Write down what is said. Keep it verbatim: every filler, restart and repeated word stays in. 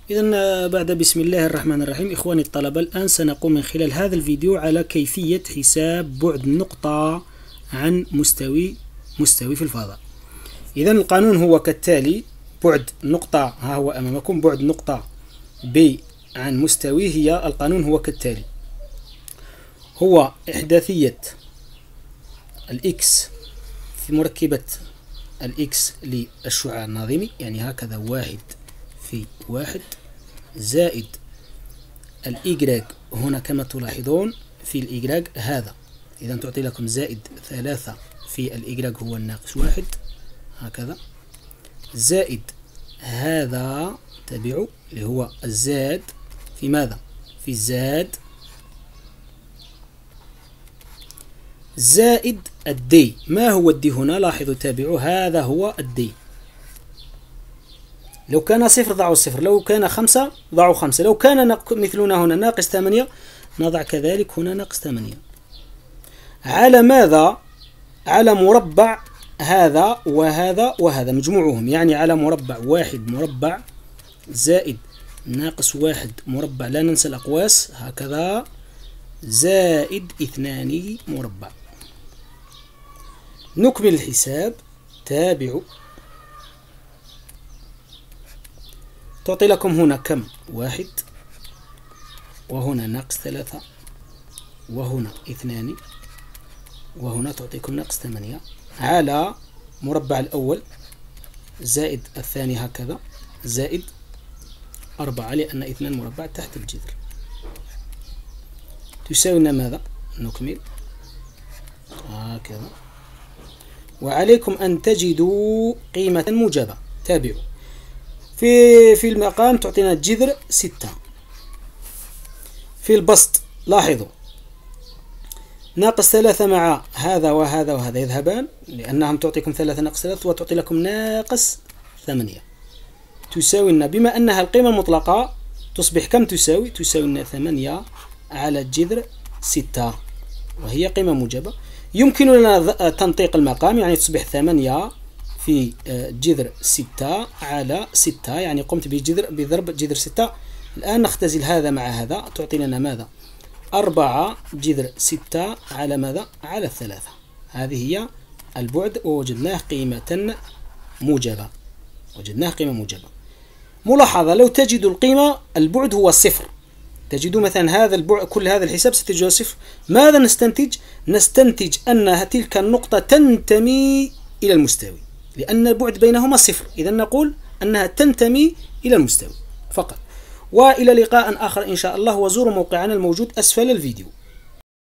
إذن بعد بسم الله الرحمن الرحيم إخواني الطلبة، الآن سنقوم من خلال هذا الفيديو على كيفية حساب بعد نقطة عن مستوي مستوي في الفضاء. إذن القانون هو كالتالي: بعد نقطة، ها هو أمامكم بعد نقطة ب عن مستوي، هي القانون هو كالتالي: هو إحداثية الإكس في مركبة الإكس للشعاع النظيمي، يعني هكذا واحد في واحد، زائد الإيجراج هنا كما تلاحظون في الإيجراج هذا، إذا تعطي لكم زائد ثلاثة في الإيجراج هو الناقص واحد هكذا، زائد هذا تابعوا اللي هو الزاد في ماذا؟ في الزاد، زائد الدي. ما هو الدي هنا؟ لاحظوا تابعوا، هذا هو الدي. لو كان صفر ضعوا صفر، لو كان خمسة ضعوا خمسة، لو كان مثلنا هنا ناقص ثمانية نضع كذلك هنا ناقص ثمانية. على ماذا؟ على مربع هذا وهذا وهذا مجموعهم، يعني على مربع واحد مربع زائد ناقص واحد مربع، لا ننسى الأقواس هكذا، زائد اثنان مربع. نكمل الحساب. تابعوا. تعطي لكم هنا كم؟ واحد، وهنا ناقص ثلاثة، وهنا اثنان، وهنا تعطيكم ناقص ثمانية، على مربع الأول زائد الثاني هكذا، زائد أربعة لأن اثنان مربع تحت الجذر، تساوي لنا ماذا؟ نكمل هكذا. وعليكم أن تجدوا قيمة موجبة. تابعوا. في في المقام تعطينا الجذر ستة. في البسط لاحظوا ناقص ثلاثة مع هذا وهذا وهذا يذهبان، لأنهم تعطيكم ثلاثة ناقص ثلاثة وتعطي لكم ناقص ثمانية، تساوي لنا بما أنها القيمة المطلقة تصبح كم تساوي؟ تساوي لنا ثمانية على الجذر ستة، وهي قيمة موجبة. يمكن لنا تنطيق المقام، يعني تصبح ثمانية في جذر ستة على ستة، يعني قمت بجذر بضرب جذر ستة. الآن نختزل هذا مع هذا، تعطي لنا ماذا؟ أربعة جذر ستة على ماذا؟ على الثلاثة. هذه هي البعد، ووجدناه قيمة موجبة، وجدناه قيمة موجبة. ملاحظة: لو تجد القيمة البعد هو صفر، تجدوا مثلا هذا البعد، كل هذا الحساب ستجد صفر، ماذا نستنتج؟ نستنتج أن تلك النقطة تنتمي إلى المستوي، لأن البعد بينهما صفر، إذا نقول أنها تنتمي إلى المستوي فقط. وإلى لقاء آخر إن شاء الله، وزوروا موقعنا الموجود أسفل الفيديو.